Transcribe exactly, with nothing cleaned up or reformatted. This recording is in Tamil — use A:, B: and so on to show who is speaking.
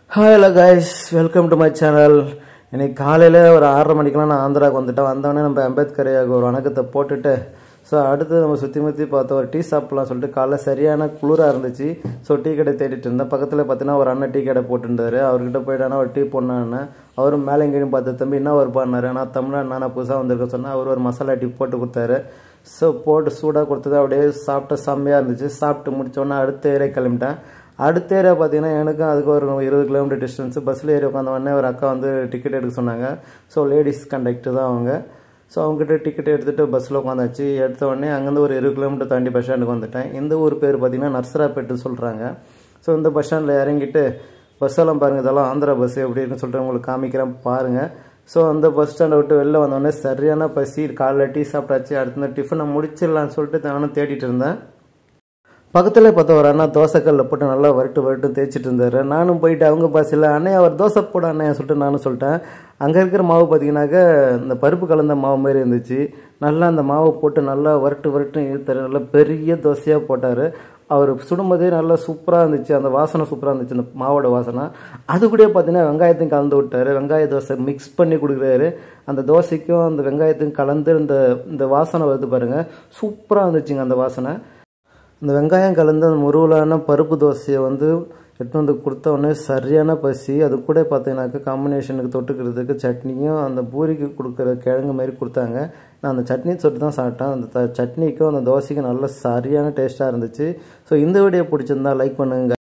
A: Hi hello guys, welcome to my channel. இன்னைக்கு காலையில ஒரு ஆறரை மணிக்கெல்லாம் நான் ஆந்திராக்கு வந்துட்டேன். வந்தவனே நம்ம அம்பேத்கரையாக ஒரு வணக்கத்தை போட்டுட்டு ஸோ அடுத்து நம்ம சுற்றி முற்றி பார்த்தோம். ஒரு டீ சாப்பிட்லாம் சொல்லிட்டு காலைல சரியான குளிராக இருந்துச்சு. ஸோ டீ கடை தேடிட்டு இருந்தேன். பக்கத்தில் பார்த்தீங்கன்னா ஒரு அண்ணன் டீ கடை போட்டுருந்தாரு. அவர்கிட்ட போயிட்டானா ஒரு டீ போடணும். அவரும் மேலே எங்கேயும் பார்த்து தம்பி என்ன ஒரு பண்ணாரு. நான் தமிழ்நாடு நான் புதுசாக வந்திருக்க சொன்னேன். அவர் ஒரு மசாலா டீ போட்டு கொடுத்தாரு. ஸோ போட்டு சூடாக கொடுத்தது அப்படியே சாப்பிட்ட செம்மையாக இருந்துச்சு. சாப்பிட்டு முடித்தோடனே அடுத்த ஏரியா கிளம்பிட்டேன். அடுத்த ஏரியா பார்த்தீங்கன்னா எனக்கும் அதுக்கு ஒரு இருபது கிலோமீட்டர் டிஸ்டன்ஸு. பஸ்ஸில் ஏறி உட்காந்த உடனே ஒரு அக்கா வந்து டிக்கெட் எடுக்க சொன்னாங்க. ஸோ லேடிஸ் கண்டக்டர் தான் அவங்க. ஸோ அவங்ககிட்ட டிக்கெட் எடுத்துகிட்டு பஸ்ஸில் உட்காந்தாச்சு. எடுத்த உடனே அங்கேருந்து ஒரு இருபது கிலோமீட்டர் தாண்டி பஸ் ஸ்டாண்டுக்கு வந்துட்டேன். இந்த ஊர் பேர் பார்த்தீங்கன்னா நர்சராப்பேட்டு சொல்கிறாங்க. ஸோ இந்த பஸ் ஸ்டாண்டில் இறங்கிட்டு பஸ்ஸெல்லாம் பாருங்கள், இதெல்லாம் ஆந்திரா பஸ் எப்படி இருக்குன்னு சொல்லிட்டு உங்களுக்கு காமிக்கிறேன் பாருங்கள். ஸோ அந்த பஸ் ஸ்டாண்டை விட்டு வெளில வந்தோடனே சரியான பசி. காலைல டீ சாப்பிட்டாச்சு. அடுத்த டிஃபனை முடிச்சிடலான்னு சொல்லிட்டு நானும் தேடிட்டு இருந்தேன். பக்கத்தில் பார்த்தா ஒரு அண்ணா தோசைக்கல்ல போட்டு நல்லா வரட்டு வரட்டு தேய்ச்சிட்டு இருந்தார். நானும் போயிட்டு அவங்க பாசில் அண்ணே அவர் தோசை போட அண்ணே சொல்லிட்டு நானும் சொல்லிட்டேன். அங்கே இருக்கிற மாவு பார்த்தீங்கன்னாக்கா இந்த பருப்பு கலந்த மாவு மாதிரி இருந்துச்சு. நல்லா அந்த மாவை போட்டு நல்லா வரட்டு வரட்டு இழுத்தார். நல்லா பெரிய தோசையாக போட்டார். அவர் சுடும்போதே நல்லா சூப்பராக இருந்துச்சு. அந்த வாசனை சூப்பராக இருந்துச்சு, அந்த மாவோட வாசனை. அது கூட பார்த்தீங்கன்னா வெங்காயத்தையும் கலந்து விட்டார். வெங்காய தோசை மிக்ஸ் பண்ணி கொடுக்குறாரு. அந்த தோசைக்கும் அந்த வெங்காயத்தையும் கலந்து இந்த இந்த வாசனை வருது பாருங்கள், சூப்பராக இருந்துச்சுங்க அந்த வாசனை. இந்த வெங்காயம் கலந்து அந்த முருவலான பருப்பு தோசையை வந்து எடுத்து வந்து கொடுத்த உடனே சரியான பசி. அது கூட பார்த்தீங்கன்னாக்கா காம்பினேஷனுக்கு தொட்டுக்கிறதுக்கு சட்னியும் அந்த பூரிக்கு கொடுக்குற கிழங்கு மாதிரி கொடுத்தாங்க. நான் அந்த சட்னி தொட்டு தான் சாப்பிட்டேன். அந்த த சட்னிக்கும் அந்த தோசைக்கும் நல்ல சரியான டேஸ்ட்டாக இருந்துச்சு. ஸோ இந்த வீடியோ பிடிச்சிருந்தா லைக் பண்ணுங்கள்.